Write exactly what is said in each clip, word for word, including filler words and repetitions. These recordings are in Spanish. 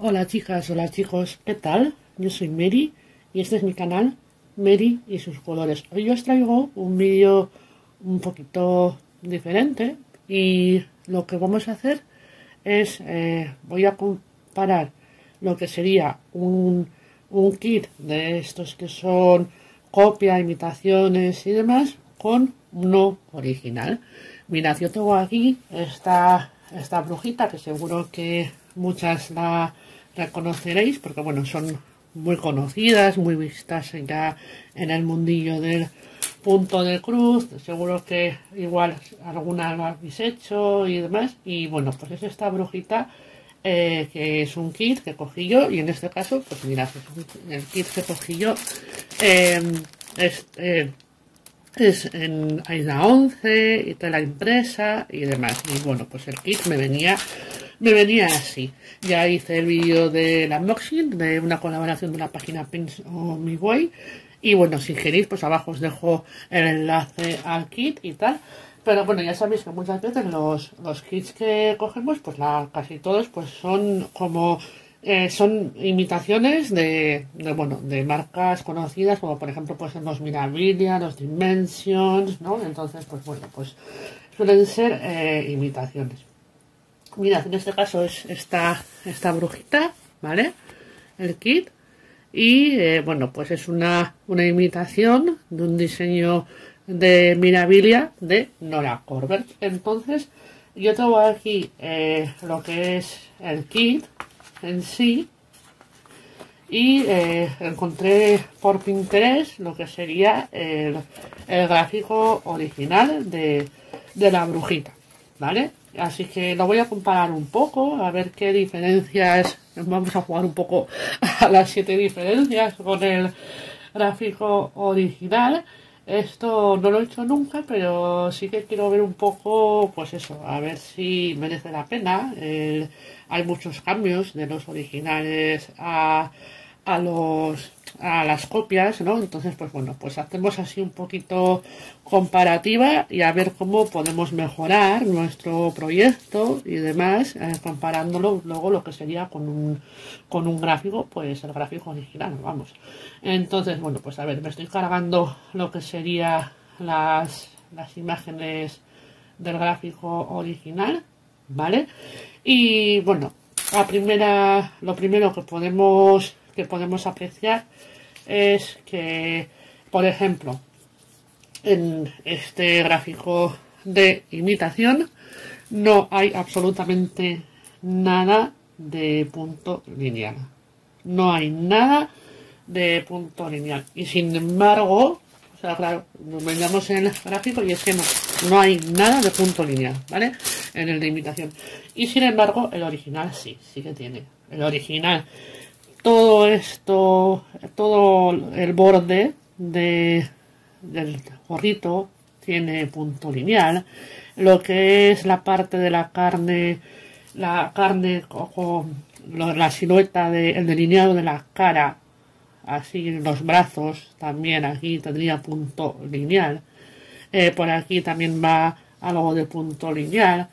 Hola chicas, hola chicos, ¿qué tal? Yo soy Mary y este es mi canal, Mary y sus colores. Hoy os traigo un vídeo un poquito diferente y lo que vamos a hacer es, eh, voy a comparar lo que sería un, un kit de estos que son copia, imitaciones y demás con uno original. Mirad, yo tengo aquí esta, esta brujita que seguro que muchas la reconoceréis porque bueno, son muy conocidas, muy vistas ya en el mundillo del punto de cruz. Seguro que igual alguna lo habéis hecho y demás. Y bueno, pues es esta brujita eh, que es un kit que cogí yo, y en este caso, pues mirad, es un, el kit que cogí yo eh, es, eh, es en AIDA once y tela impresa y demás. Y bueno, pues el kit me venía me venía así. Ya hice el vídeo del unboxing de una colaboración de la página Pins o Mi Way. Y bueno, si queréis, pues abajo os dejo el enlace al kit y tal. Pero bueno, ya sabéis que muchas veces los, los kits que cogemos, pues la, casi todos, pues son como eh, son imitaciones de, de, bueno, de marcas conocidas, como por ejemplo pues los Mirabilia, los Dimensions, ¿no? Entonces, pues bueno, pues suelen ser eh, imitaciones. Mirad, en este caso es esta, esta brujita, ¿vale? El kit. Y eh, bueno, pues es una, una imitación de un diseño de Mirabilia de Nora Corbett. Entonces, yo tengo aquí eh, lo que es el kit en sí. Y eh, encontré por Pinterest lo que sería el, el gráfico original de, de la brujita, ¿vale? Así que lo voy a comparar un poco, a ver qué diferencias, vamos a jugar un poco a las siete diferencias con el gráfico original. Esto no lo he hecho nunca, pero sí que quiero ver un poco, pues eso, a ver si merece la pena. El, hay muchos cambios de los originales a, a los a las copias, ¿no? Entonces, pues bueno, pues hacemos así un poquito comparativa y a ver cómo podemos mejorar nuestro proyecto y demás, eh, comparándolo luego lo que sería con un, con un gráfico, pues el gráfico original, vamos. Entonces, bueno, pues a ver, me estoy cargando lo que sería las, las imágenes del gráfico original, ¿vale? Y bueno, la primera, lo primero que podemos que podemos apreciar es que, por ejemplo, en este gráfico de imitación no hay absolutamente nada de punto lineal. No hay nada de punto lineal. Y sin embargo, o sea, claro, nos veamos en el gráfico y es que no, no hay nada de punto lineal, ¿vale? En el de imitación. Y sin embargo, el original sí, sí que tiene. El original, todo esto, todo el borde de, del gorrito tiene punto lineal. Lo que es la parte de la carne, la carne con la silueta del de, delineado de la cara, así los brazos también aquí tendría punto lineal. Eh, por aquí también va algo de punto lineal.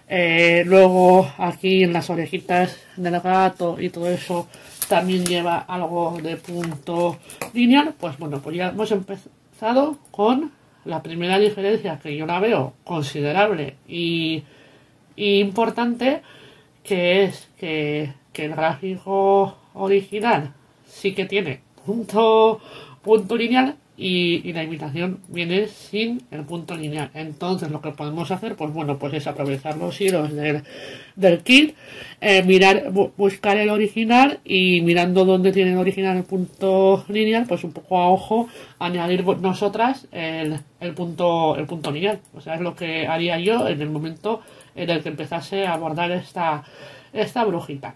Eh, luego aquí en las orejitas del gato y todo eso también lleva algo de punto lineal. Pues bueno, pues ya hemos empezado con la primera diferencia, que yo la veo considerable y, y importante, que es que, que el gráfico original sí que tiene punto, punto lineal y, y la imitación viene sin el punto lineal. Entonces lo que podemos hacer, pues bueno, pues es aprovechar los hilos del, del kit, eh, mirar, bu buscar el original y mirando dónde tiene el original el punto lineal, pues un poco a ojo añadir nosotras el, el punto el punto lineal. O sea, es lo que haría yo en el momento en el que empezase a abordar esta, esta brujita.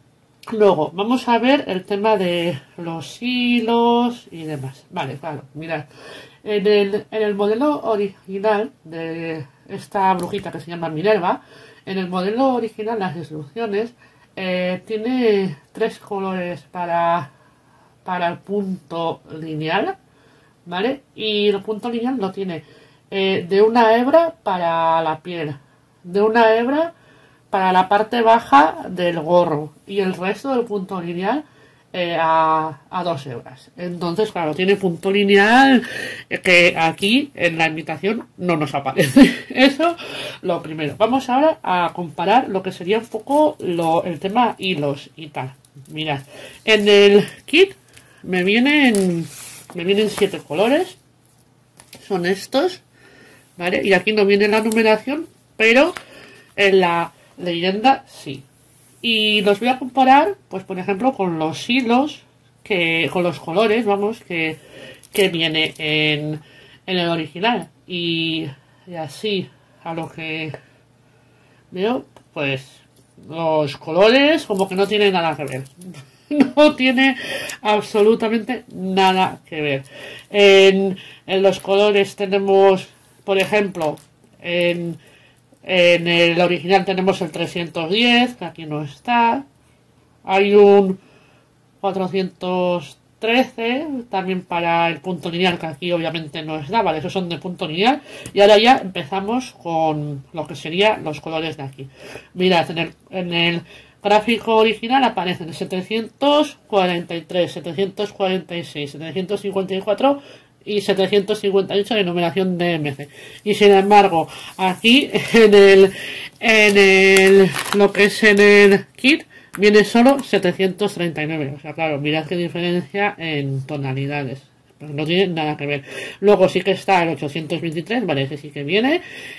Luego, vamos a ver el tema de los hilos y demás. Vale, claro, mirad. En el, en el modelo original de esta brujita que se llama Minerva, en el modelo original, las instrucciones, eh, tiene tres colores para, para el punto lineal, ¿vale? Y el punto lineal lo tiene eh, de una hebra para la piel, de una hebra para la parte baja del gorro y el resto del punto lineal eh, a, a dos hebras. Entonces, claro, tiene punto lineal que aquí en la invitación no nos aparece. Eso lo primero. Vamos ahora a comparar lo que sería un poco lo, el tema hilos y tal. Mirad, en el kit me vienen, me vienen siete colores. Son estos, ¿vale? Y aquí no viene la numeración, pero en la leyenda sí. Y los voy a comparar, pues por ejemplo, con los hilos, que con los colores, vamos, que, que viene en, en el original. Y, y así, a lo que veo, pues los colores como que no tienen nada que ver. No tiene absolutamente nada que ver. En, en los colores tenemos, por ejemplo, en... En el original tenemos el trescientos diez, que aquí no está. Hay un cuatrocientos trece, también para el punto lineal, que aquí obviamente no está, vale, esos son de punto lineal. Y ahora ya empezamos con lo que serían los colores de aquí. Mirad, en el, en el gráfico original aparecen setecientos cuarenta y tres, setecientos cuarenta y seis, setecientos cincuenta y cuatro... y setecientos cincuenta y ocho de numeración D M C. Y sin embargo, aquí en el, en el, lo que es en el kit, viene solo setecientos treinta y nueve. O sea, claro, mirad qué diferencia en tonalidades. No tiene nada que ver. Luego sí que está el ochocientos veintitrés, vale, ese sí que viene.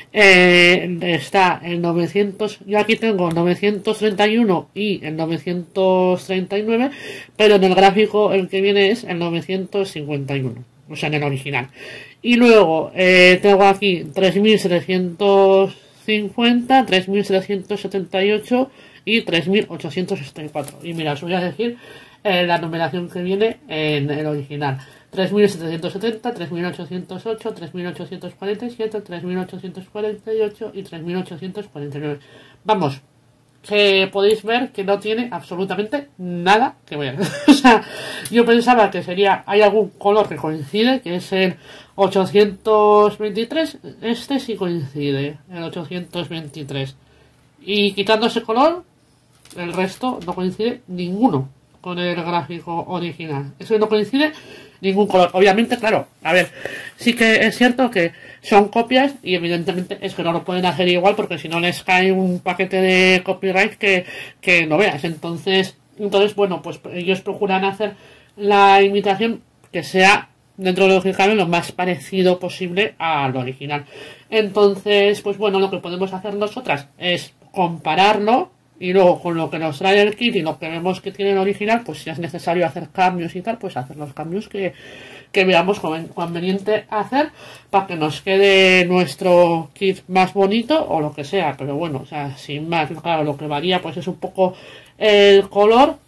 Eh, está el novecientos, yo aquí tengo novecientos treinta y uno y el novecientos treinta y nueve, pero en el gráfico el que viene es el novecientos cincuenta y uno. O sea, en el original. Y luego eh, tengo aquí tres mil setecientos cincuenta, tres mil setecientos setenta y ocho y tres mil ochocientos sesenta y cuatro. Y mira, os voy a decir eh, la numeración que viene en el original. tres mil setecientos setenta, tres mil ochocientos ocho, tres mil ochocientos cuarenta y siete, tres mil ochocientos cuarenta y ocho y tres mil ochocientos cuarenta y nueve. Vamos, que podéis ver que no tiene absolutamente nada que ver. O sea, yo pensaba que sería, hay algún color que coincide, que es el ochocientos veintitrés, este sí coincide, el ochocientos veintitrés. Y quitando ese color, el resto no coincide ninguno con el gráfico original. Eso no coincide ningún color. Obviamente, claro, a ver, sí que es cierto que son copias y evidentemente es que no lo pueden hacer igual porque si no les cae un paquete de copyright que, que no veas. Entonces, entonces, bueno, pues ellos procuran hacer la imitación que sea dentro de lo que cabe lo más parecido posible al original. Entonces, pues bueno, lo que podemos hacer nosotras es compararlo y luego con lo que nos trae el kit y lo que vemos que tiene el original, pues si es necesario hacer cambios y tal, pues hacer los cambios que, que veamos conveniente hacer para que nos quede nuestro kit más bonito o lo que sea. Pero bueno, o sea, sin más, claro, lo que varía pues es un poco el color.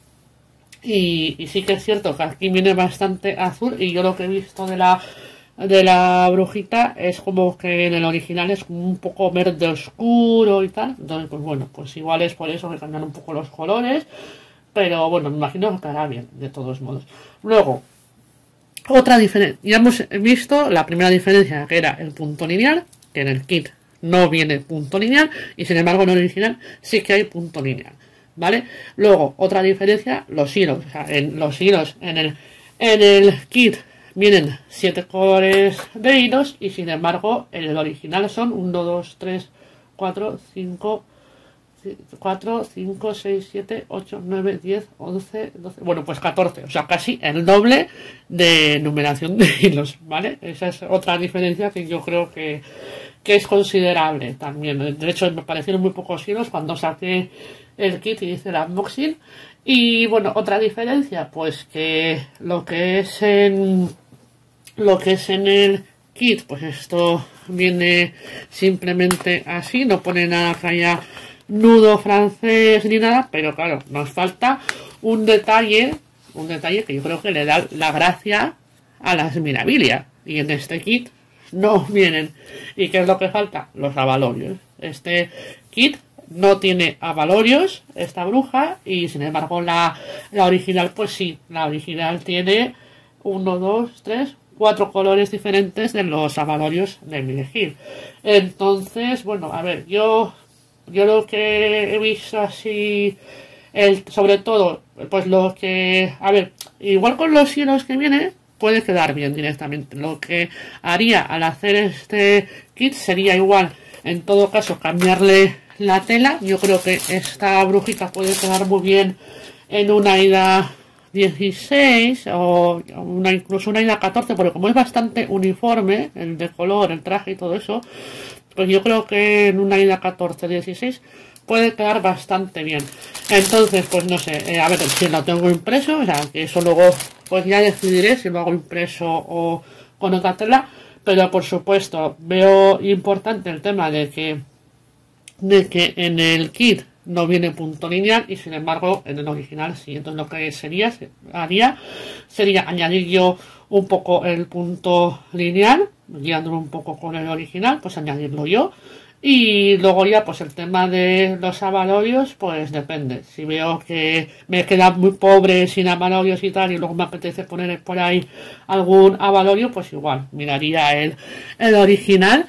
Y, y sí que es cierto que aquí viene bastante azul y yo lo que he visto de la de la brujita es como que en el original es como un poco verde oscuro y tal. Entonces, pues bueno, pues igual es por eso que cambian un poco los colores. Pero bueno, me imagino que estará bien, de todos modos. Luego, otra diferencia. Ya hemos visto la primera diferencia, que era el punto lineal, que en el kit no viene punto lineal, y sin embargo en el original sí que hay punto lineal, ¿vale? Luego, otra diferencia, los hilos. O sea, en los hilos en el, en el kit vienen siete colores de hilos y sin embargo en el original son uno, dos, tres, cuatro, cinco, cuatro, cinco, seis, siete, ocho, nueve, diez, once, doce, bueno pues catorce, o sea casi el doble de numeración de hilos, ¿vale? Esa es otra diferencia que yo creo que, que es considerable también. De hecho me parecieron muy pocos hilos cuando saqué el kit y hice el unboxing. Y bueno, otra diferencia, pues que lo que es en lo que es en el kit, pues esto viene simplemente así, no pone nada que haya nudo francés ni nada, pero claro, nos falta un detalle, un detalle que yo creo que le da la gracia a las Mirabilia, y en este kit no vienen. ¿Y qué es lo que falta? Los avalorios. Este kit no tiene avalorios, esta bruja, y sin embargo la, la original, pues sí, la original tiene uno, dos, tres, cuatro colores diferentes de los avalorios de mi elegir. Entonces, bueno, a ver, yo yo lo que he visto así, el, sobre todo, pues lo que, a ver, igual con los hilos que viene, puede quedar bien directamente. Lo que haría al hacer este kit sería igual, en todo caso, cambiarle la tela. Yo creo que esta brujita puede quedar muy bien en una Aida dieciséis o una, incluso una Aida catorce, porque como es bastante uniforme el de color, el traje y todo eso, pues yo creo que en una Aida catorce dieciséis puede quedar bastante bien. Entonces, pues no sé, eh, a ver si lo tengo impreso, o sea, que eso luego pues ya decidiré si lo hago impreso o con otra tela, pero por supuesto veo importante el tema de que de que en el kit no viene punto lineal y sin embargo en el original sí. Entonces lo que sería haría sería añadir yo un poco el punto lineal, guiándolo un poco con el original, pues añadirlo yo. Y luego ya pues el tema de los abalorios, pues depende. Si veo que me queda muy pobre sin abalorios y tal, y luego me apetece poner por ahí algún abalorio, pues igual miraría el, el original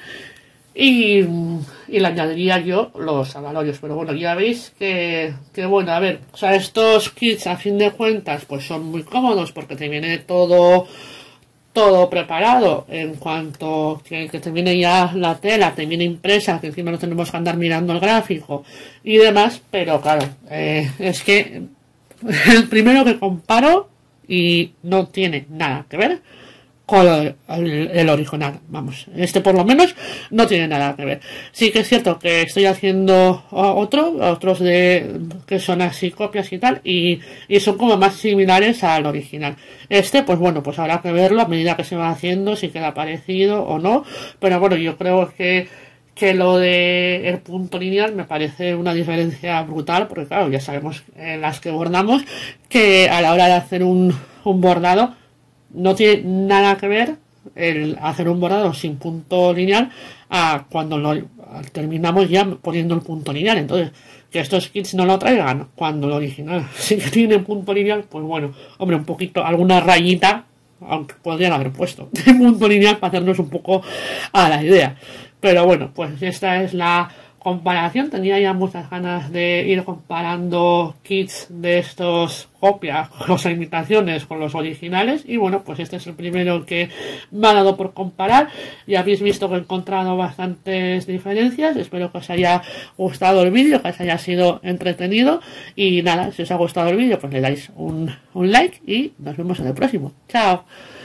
y, y le añadiría yo los abalorios. Pero bueno, ya veis que, que bueno, a ver, o sea, estos kits a fin de cuentas pues son muy cómodos porque te viene todo todo preparado en cuanto que, que te viene ya la tela, te viene impresa, que encima no tenemos que andar mirando el gráfico y demás, pero claro, eh, es que el primero que comparo y no tiene nada que ver con el, el, el original, vamos, este por lo menos no tiene nada que ver. Sí que es cierto que estoy haciendo otro, otros de que son así copias y tal, y, y son como más similares al original. Este, pues bueno, pues habrá que verlo a medida que se va haciendo, si queda parecido o no, pero bueno, yo creo que que lo de el punto lineal me parece una diferencia brutal, porque claro, ya sabemos en las que bordamos que a la hora de hacer un, un bordado no tiene nada que ver el hacer un bordado sin punto lineal a cuando lo terminamos ya poniendo el punto lineal. Entonces, que estos kits no lo traigan cuando el original sí que tiene punto lineal, pues bueno, hombre, un poquito, alguna rayita, aunque podrían haber puesto de punto lineal para hacernos un poco a la idea. Pero bueno, pues esta es la comparación. Tenía ya muchas ganas de ir comparando kits de estos copias, o sea, imitaciones con los originales, y bueno, pues este es el primero que me ha dado por comparar. Ya habéis visto que he encontrado bastantes diferencias. Espero que os haya gustado el vídeo, que os haya sido entretenido, y nada, si os ha gustado el vídeo pues le dais un, un like y nos vemos en el próximo. Chao.